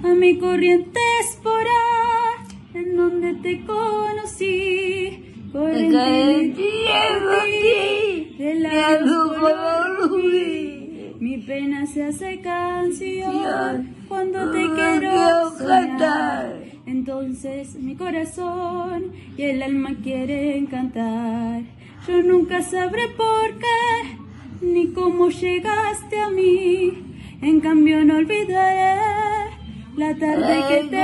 a mi corriente espora, en donde te conocí. Corriente de la luz color rubí. Mi pena se hace canción cuando te quiero soñar. Entonces mi corazón y el alma quieren cantar. Yo nunca sabré por qué ni cómo llegaste a mí. En cambio no olvidaré la tarde que te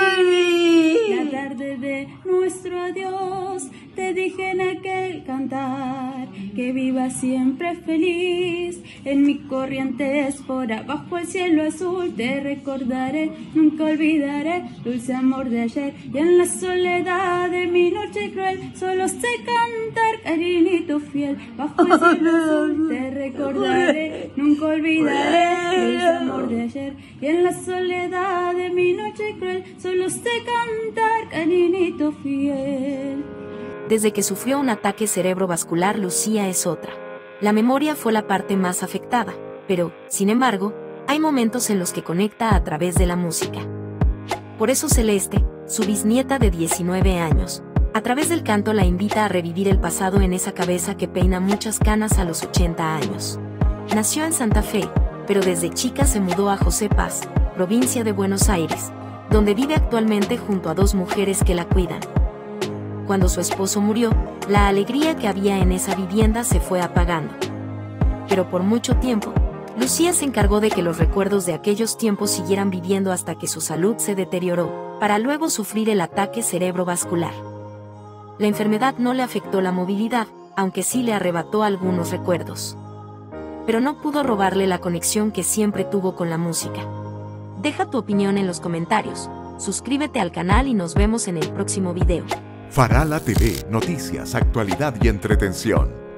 perdí, la tarde de nuestro adiós. Te dije en aquel cantar que viva siempre feliz. En mi corriente espora, bajo el cielo azul, te recordaré, nunca olvidaré, dulce amor de ayer. Y en la soledad de mi noche cruel, solo sé cantar, cariñito fiel. Bajo el cielo azul, te recordaré, nunca olvidaré, dulce amor de ayer. Y en la soledad de mi noche cruel, solo sé cantar, cariñito fiel. Desde que sufrió un ataque cerebrovascular, Lucía es otra. La memoria fue la parte más afectada, pero, sin embargo, hay momentos en los que conecta a través de la música. Por eso Celeste, su bisnieta de 19 años, a través del canto la invita a revivir el pasado en esa cabeza que peina muchas canas a los 80 años. Nació en Santa Fe, pero desde chica se mudó a José Paz, provincia de Buenos Aires, donde vive actualmente junto a 2 mujeres que la cuidan. Cuando su esposo murió, la alegría que había en esa vivienda se fue apagando. Pero por mucho tiempo, Lucía se encargó de que los recuerdos de aquellos tiempos siguieran viviendo hasta que su salud se deterioró, para luego sufrir el ataque cerebrovascular. La enfermedad no le afectó la movilidad, aunque sí le arrebató algunos recuerdos. Pero no pudo robarle la conexión que siempre tuvo con la música. Deja tu opinión en los comentarios, suscríbete al canal y nos vemos en el próximo video. Farala TV, noticias, actualidad y entretención.